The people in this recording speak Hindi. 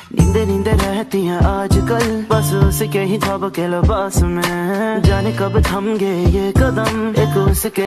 नींदे नींदे रहती हैं आजकल, बस उसके ही ख्वाब के लिबास में। जाने कब थम गए ये कदम, एक उसके